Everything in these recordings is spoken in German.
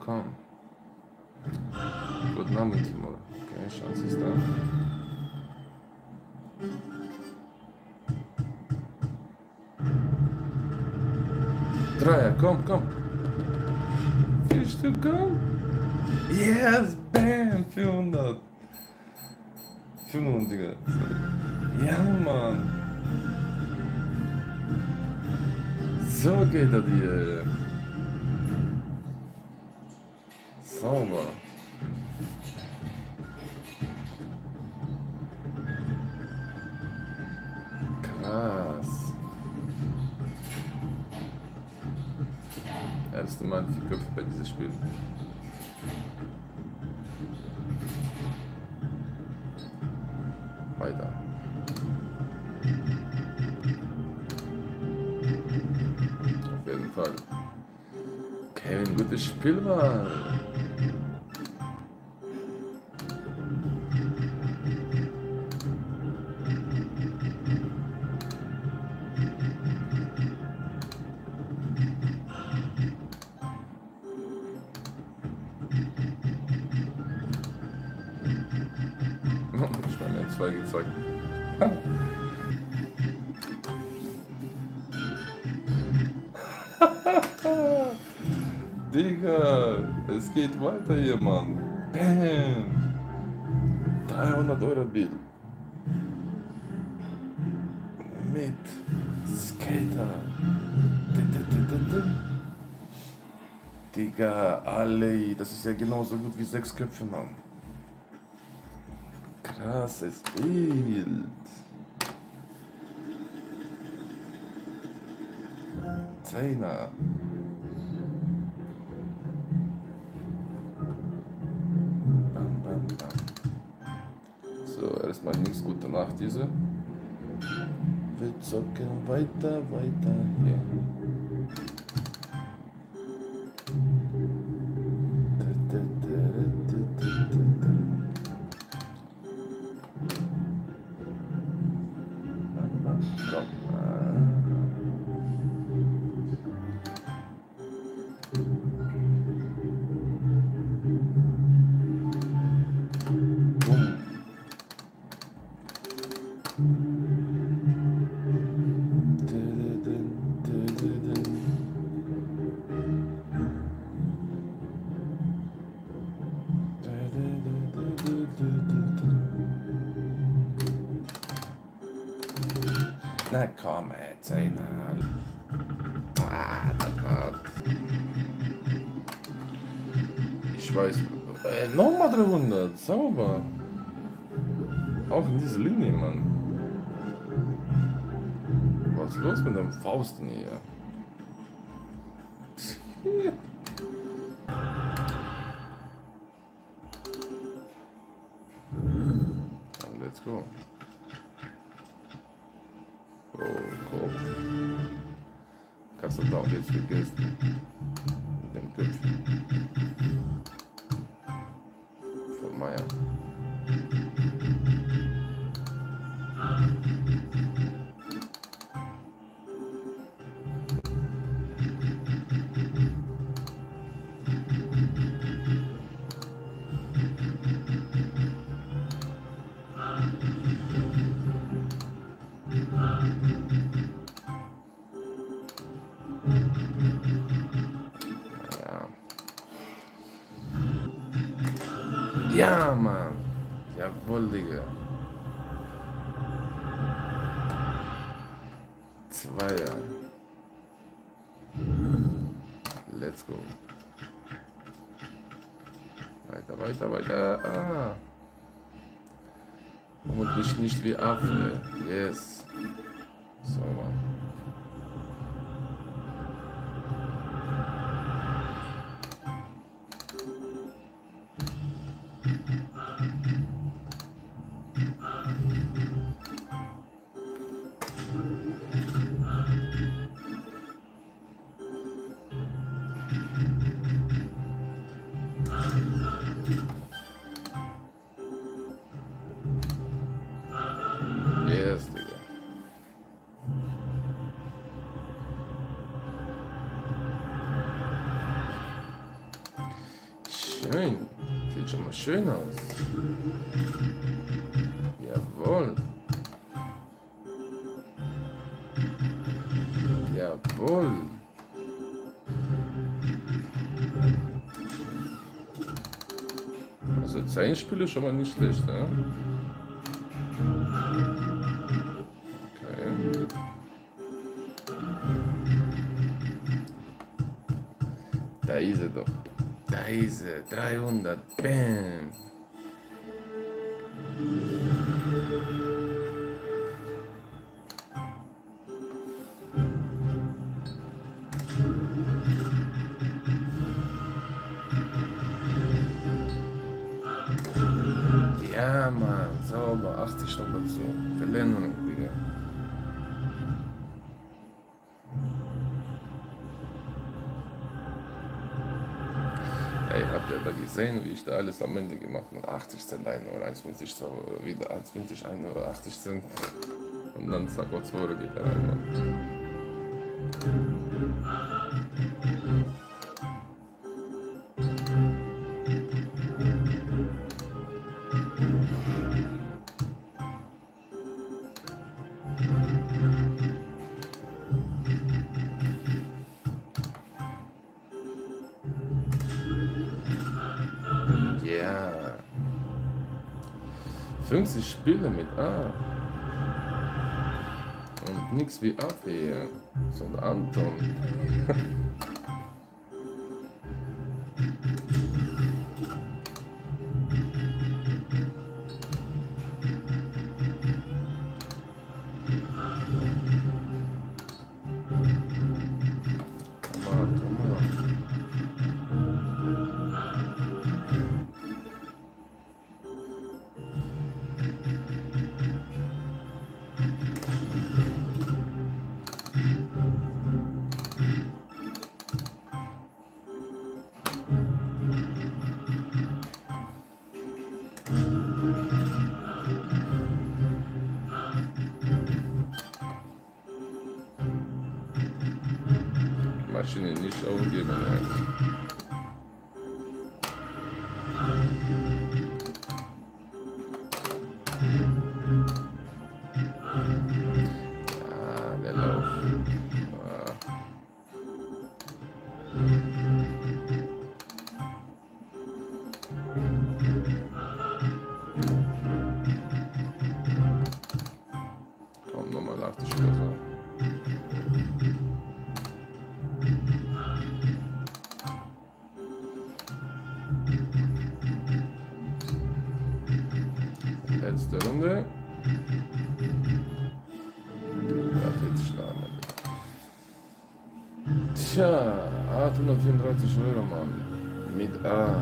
komm. Guten Abend, Timo. Okay, Chance ist da. Dreier, komm, komm. Vier Stück, komm. Yes, bam, 400. 500, Digga. Ja, Mann. So geht er dir. Sauber. Krass. Erste Mal 4 Köpfe bei diesem Spiel. Weiter. Auf jeden Fall. Okay, ein gutes Spiel war. Ich meine, 2 gezeigt. Digga, es geht weiter hier, Mann. Bam. 300 € Bill. Mit Skater. Digga, alle, das ist ja genauso gut wie 6 Köpfe, Mann. Krasses Bild. Zehner. Bam, bam, bam. So, erstmal nichts, gute Nacht, diese. Wir zocken weiter, weiter hier. Na komm, jetzt einmal. Ah, das war. Ich weiß. Nochmal 300. Sauber. Auch in diese Linie, Mann. Was ist los mit dem Fausten hier? Let's go. Oh, Kopf. Kannst du da auch jetzt vergessen. Mit dem Köpfchen. Von Meier. Ja, Mann. Jawohl, Digga. Zweier. Let's go. Weiter, weiter, weiter. Ah. Und nicht wie Affe. Yes. So, Mann. Yes, Digga. Schön. Sieht schon mal schön aus. Jawohl. Jawohl. Also Zeichenspiele schon mal nicht schlecht, ne? Okay. Da ist er doch. Da ist er. 300. Bam. Ja, Mann, sauber, 80 noch dazu. Verlängerung, Digga. Ey, habt ihr da gesehen, wie ich da alles am Ende gemacht habe? 80 Cent ein oder 1,50 so, wieder 1,50 ein oder 80 Cent. Und dann zack, 2 Euro geht da rein, Mann. Ja. 50 Spiele mit A. Und nix wie A hier. So ein Anton. Maschine nicht aufgeben. Ja, der Lauf. Komm, nochmal 80 oder so. Letzte Runde. Das wird schlagen. Tja, 834 Euro, Mann. Mit A.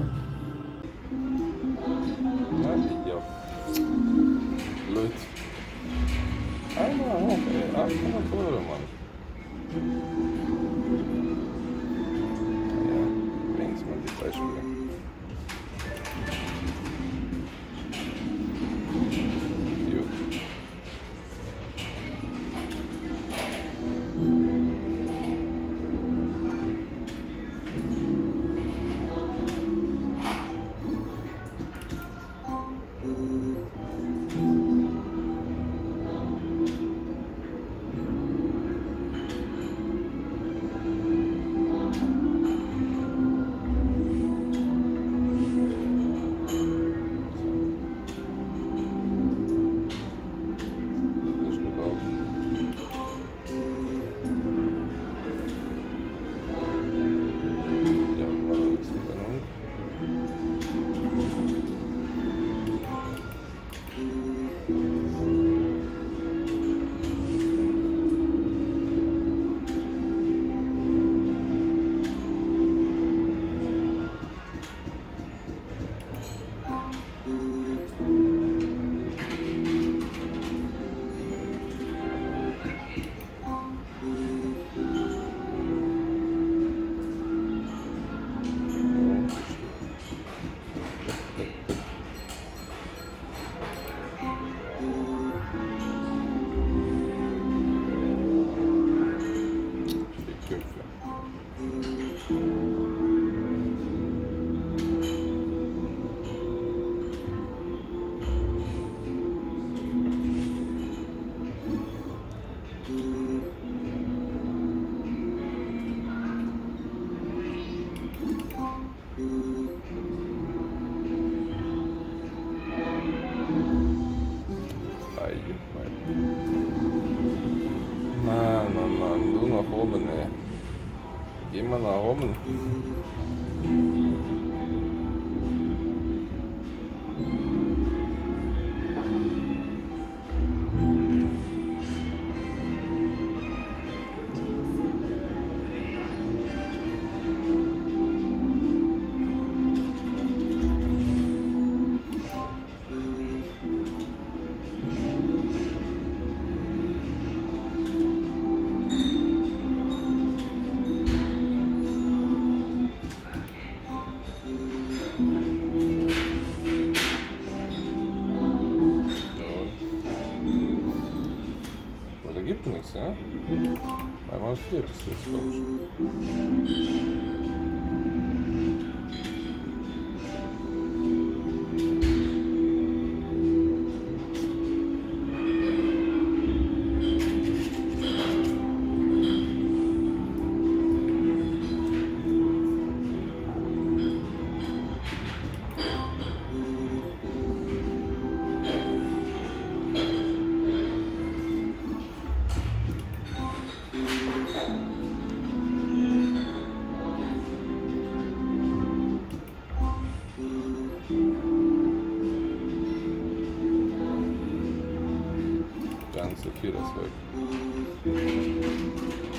Mann, Idiot. Leute. Einmal hoch, ey. 800 Euro, Mann. Ja, wenigstens mal die Beispiele. Mann, Mann, Mann, du nach oben, ey. Geh mal nach oben. Gibt nichts, ja? Einmal steht es jetzt, glaube ich. Ganz okay, das weg.